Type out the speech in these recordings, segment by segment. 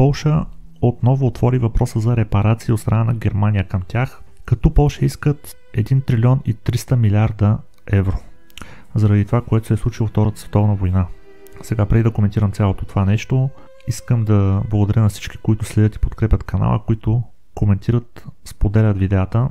Полша отново отвори въпроса за репарации от страна на Германия към тях, като Полша искат 1 трилион и 300 милиарда евро заради това, което се е случило в Втората световна война. Сега, преди да коментирам цялото това нещо, искам да благодаря на всички, които следят и подкрепят канала, които коментират, споделят видеята,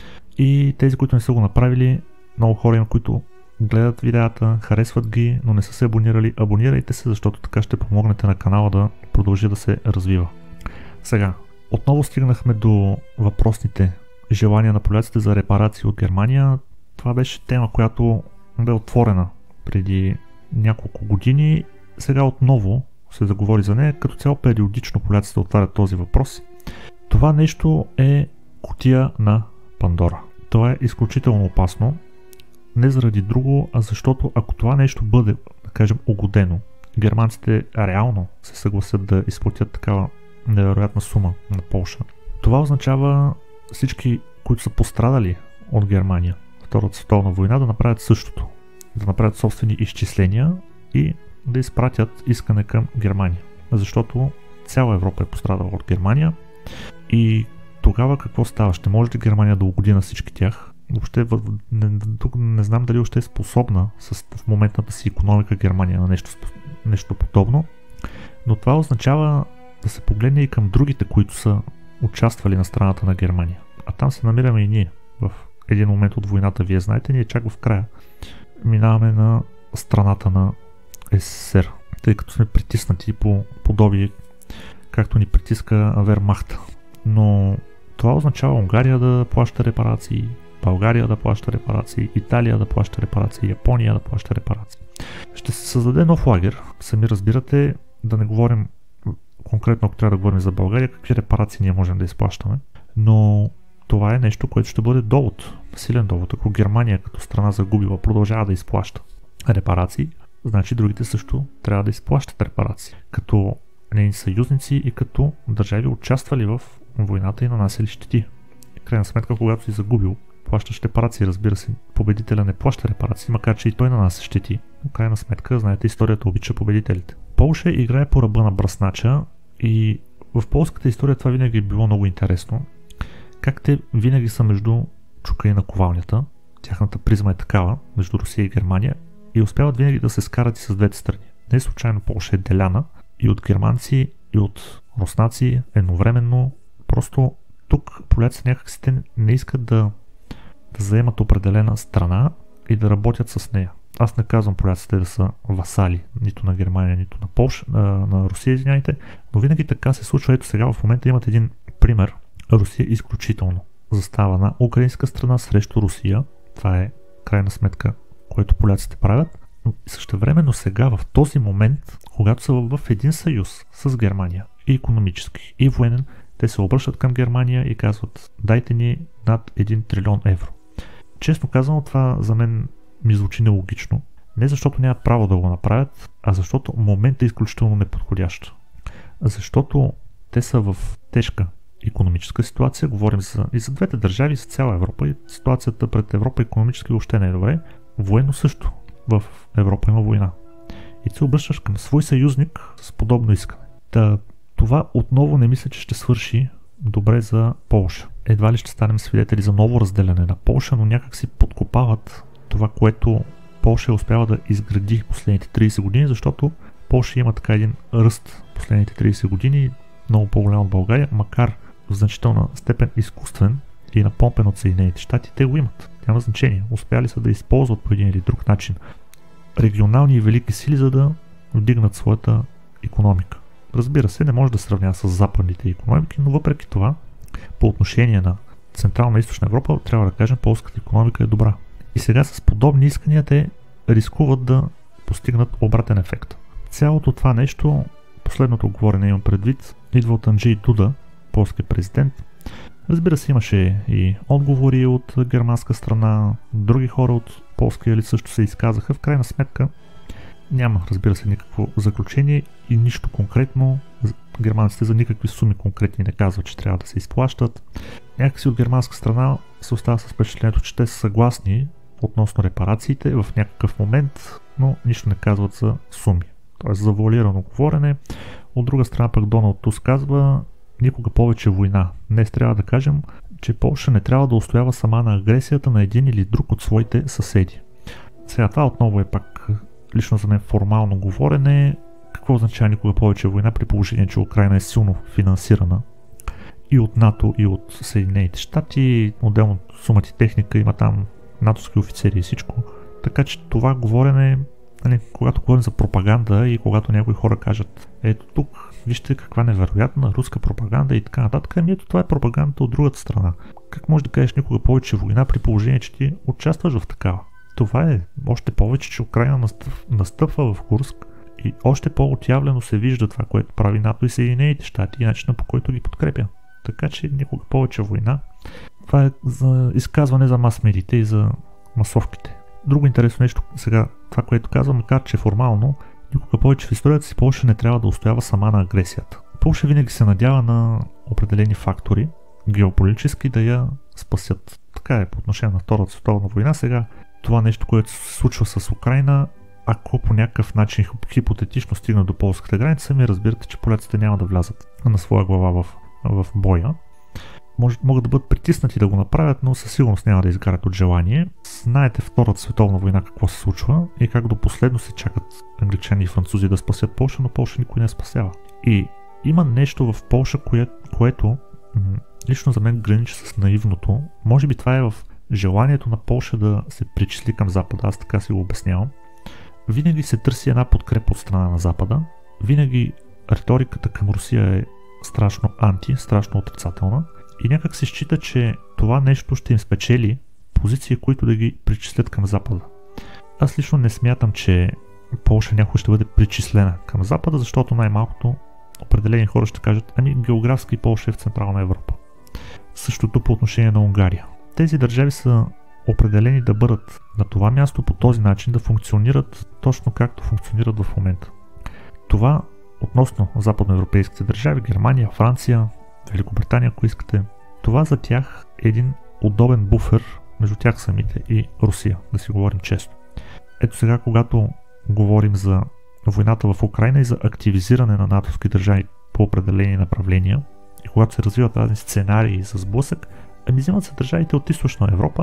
и тези, които не са го направили. Много хора има, които гледат видеята, харесват ги, но не са се абонирали. Абонирайте се, защото така ще помогнете на канала да продължи да се развива. Сега, отново стигнахме до въпросните желания на поляците за репарации от Германия. Това беше тема, която бе отворена преди няколко години. Сега отново се заговори за нея. Като цяло периодично поляците отварят този въпрос. Това нещо е кутия на Пандора. Това е изключително опасно. Не заради друго, а защото ако това нещо бъде, да кажем, угодено, германците реално се съгласят да изплатят такава невероятна сума на Полша. Това означава всички, които са пострадали от Германия в Втората световна война, да направят същото. Да направят собствени изчисления и да изпратят искане към Германия. Защото цяла Европа е пострадала от Германия и тогава какво става? Ще може ли Германия да угоди на всички тях? Въобще, тук не знам дали още е способна в моментната си икономика Германия на нещо подобно, но това означава да се погледне и към другите, които са участвали на страната на Германия. А там се намираме и ние. В един момент от войната, вие знаете, ние чак в края минаваме на страната на СССР, тъй като сме притиснати по подобие, както ни притиска Вермахта. Но това означава Унгария да плаща репарации, България да плаща репарации, Италия да плаща репарации, Япония да плаща репарации. Ще се създаде нов лагер. Сами разбирате, да не говорим конкретно, ако трябва да говорим за България, какви репарации ние можем да изплащаме. Но това е нещо, което ще бъде довод, силен довод. Ако Германия като страна загубила продължава да изплаща репарации, значи другите също трябва да изплащат репарации. Като нейни съюзници и като държави участвали в войната и нанасяли щети. В крайна сметка, когато си загубил, плащаш репарации. Разбира се, победителя не плаща репарации, макар че и той нанася щети. Но в крайна сметка, знаете, историята обича победителите. Полша играе по ръба на бръснача и в полската история това винаги е било много интересно. Как те винаги са между чука и наковалнята. Тяхната призма е такава, между Русия и Германия, и успяват винаги да се скарат и с двете страни. Не случайно Полша е деляна и от германци, и от руснаци едновременно. Просто тук поляците някакси те не искат да заемат определена страна и да работят с нея. Аз не казвам поляците да са васали нито на Германия, нито на Полша, на Русия, извиняйте, но винаги така се случва. Ето сега в момента имат един пример. Русия изключително застава на украинска страна срещу Русия. Това е крайна сметка, което поляците правят. Но същевременно сега в този момент, когато са в един съюз с Германия, и икономически, и военен, те се обръщат към Германия и казват: дайте ни над 1 трилион евро. Честно казано, това за мен ми звучи нелогично. Не защото нямат право да го направят, а защото моментът е изключително неподходящ. Защото те са в тежка икономическа ситуация, говорим и за двете държави, за цяла Европа, и ситуацията пред Европа икономически въобще не е добре. Военно също. В Европа има война. И ти се обръщаш към свой съюзник с подобно искане. Това отново не мисля, че ще свърши добре за Полша. Едва ли ще станем свидетели за ново разделяне на Полша, но някак си подкопават това, което Полша успява да изгради последните 30 години, защото Полша има така един ръст последните 30 години, много по-голям от България, макар в значителна степен изкуствен и напомпен от Съединените щати, те го имат. Няма значение. Успяли са да използват по един или друг начин регионални и велики сили, за да вдигнат своята икономика. Разбира се, не може да сравня с западните икономики, но въпреки това, по отношение на Централна и Източна Европа, трябва да кажем, полската икономика е добра. И сега с подобни искания те рискуват да постигнат обратен ефект. Цялото това нещо, последното говорене имам предвид, идва от Анджей Дуда, полски президент. Разбира се, имаше и отговори от германска страна, други хора от полския елит също се изказаха. В крайна сметка няма, разбира се, никакво заключение и нищо конкретно. Германците за никакви суми конкретни не казват, че трябва да се изплащат. Някакси от германска страна се остава с впечатлението, че те са съгласни относно репарациите в някакъв момент, но нищо не казват за суми. Т.е. завуалирано говорене. От друга страна пък Доналд Туск казва никога повече война. Днес трябва да кажем, че Полша не трябва да устоява сама на агресията на един или друг от своите съседи. Сега това отново е пак лично за мен формално говорене. Какво означава никога повече война при положение, че Украйна е силно финансирана и от НАТО, и от Съединените щати, отделно сумати техника, има там натовски офицери и всичко. Така че това говорене, когато говорим за пропаганда и когато някои хора кажат ето тук, вижте каква невероятна руска пропаганда и така нататък, ето това е пропаганда от другата страна. Как можеш да кажеш никога повече война при положение, че ти участваш в такава? Това е още повече, че Украйна настъпва в Курск и още по-отявлено се вижда това, което прави НАТО и Съединените щати и начина, по който ги подкрепя. Така че никога повече война. Това е за изказване за мас-медиите и за масовките. Друго интересно нещо сега, това, което казвам, макар че формално, никога повече в историята си Полша не трябва да устоява сама на агресията. Полша винаги се надява на определени фактори, геополитически, да я спасят. Така е по отношение на Втората световна война. Сега това нещо, което се случва с Украйна, ако по някакъв начин хипотетично стигна до полската граница, сами разбирате, че поляците няма да влязат на своя глава в боя. Могат да бъдат притиснати да го направят, но със сигурност няма да изгарят от желание. Знаете Втората световна война какво се случва и как до последно се чакат англичани и французи да спасят Полша, но Полша никой не спасява. И има нещо в Полша, което лично за мен граничи с наивното. Може би това е в желанието на Полша да се причисли към Запада, аз така си го обяснявам. Винаги се търси една подкрепа от страна на Запада. Винаги риториката към Русия е страшно страшно отрицателна. И някак се счита, че това нещо ще им спечели позиции, които да ги причислят към Запада. Аз лично не смятам, че Полша някой ще бъде причислена към Запада, защото най-малкото определени хора ще кажат, географски Полша е в Централна Европа. Същото по отношение на Унгария. Тези държави са определени да бъдат на това място по този начин, да функционират точно както функционират в момента. Това относно западноевропейските държави, Германия, Франция, Великобритания, ако искате, това за тях е един удобен буфер между тях самите и Русия, да си говорим често. Ето сега, когато говорим за войната в Украйна и за активизиране на натовски държави по определени направления и когато се развиват разни сценарии за сблъсък, взимат се държавите от източна Европа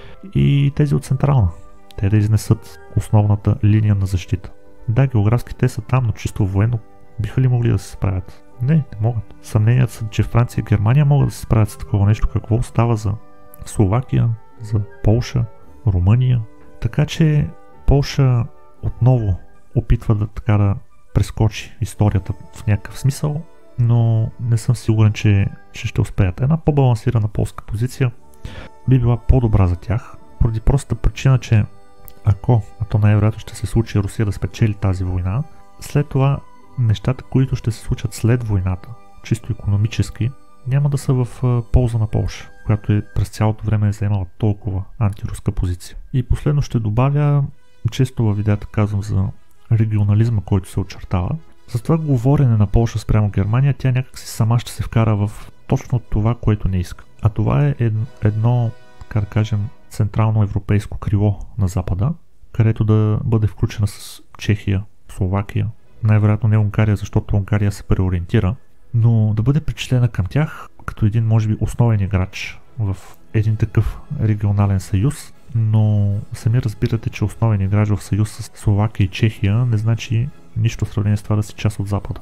и тези от централна. Те да изнесат основната линия на защита. Да, географски те са там, но чисто военно биха ли могли да се справят? Не могат. Съмненията са, че Франция и Германия могат да се справят с такова нещо, какво става за Словакия, за Полша, Румъния. Така че Полша отново опитва да прескочи историята в някакъв смисъл, но не съм сигурен, че ще успеят. Една по-балансирана полска позиция би била по-добра за тях, поради простата причина, че ако, а то най-вероятно ще се случи Русия да спечели тази война, след това нещата, които ще се случат след войната, чисто икономически, няма да са в полза на Полша, която през цялото време е заемала толкова антируска позиция. И последно ще добавя, често във видеята казвам за регионализма, който се очертава. За това говорене на Полша спрямо Германия, тя някакси сама ще се вкара в точно това, което не иска. А това е едно, така да кажем, централно европейско крило на Запада, където да бъде включена с Чехия, Словакия, най-вероятно не Унгария, защото Унгария се преориентира, но да бъде причислена към тях като един, може би, основен играч в един такъв регионален съюз, но сами разбирате, че основен играч в съюз с Словакия и Чехия не значи нищо в сравнение с това да си част от Запада.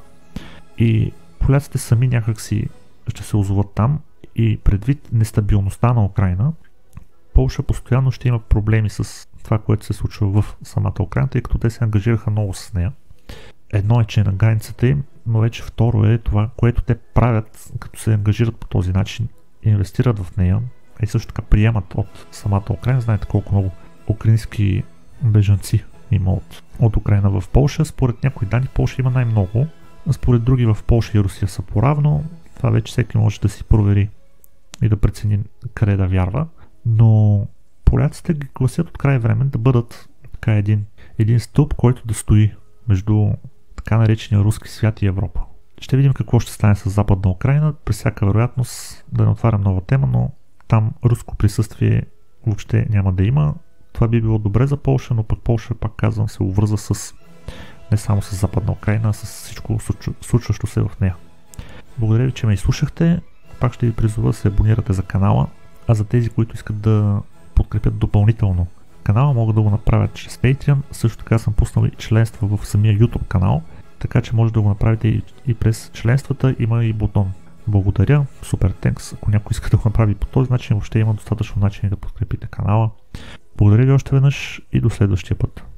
И поляците сами някакси ще се озоват там и предвид нестабилността на Украйна, Полша постоянно ще има проблеми с това, което се случва в самата Украйна, тъй като те се ангажираха много с нея. Едно е, че е на границата им, но вече второ е това, което те правят, като се ангажират по този начин, инвестират в нея и също така приемат от самата Украйна. Знаете колко много украински бежанци има от Украйна в Полша. Според някои данни Полша има най-много, а според други в Полша и Русия са поравно. Това вече всеки може да си провери и да прецени къде да вярва. Но поляците ги гласят от край време да бъдат така един стълб, който да стои между така наречения руски свят и Европа. Ще видим какво ще стане с Западна Украйна. При всяка вероятност, да не отварям нова тема, но там руско присъствие въобще няма да има. Това би било добре за Полша, но пък Полша, пак казвам, се увърза с не само с Западна Украйна, а с всичко случващо се в нея. Благодаря ви, че ме изслушахте. Пак ще ви призова да се абонирате за канала, а за тези, които искат да подкрепят допълнително канала, могат да го направят чрез Patreon. Също така съм пуснал и членство в самия YouTube канал, така че може да го направите и през членствата, има и бутон. Благодаря, супер тенкс, ако някой иска да го направи по този начин, въобще има достатъчно начини да подкрепите канала. Благодаря ви още веднъж и до следващия път.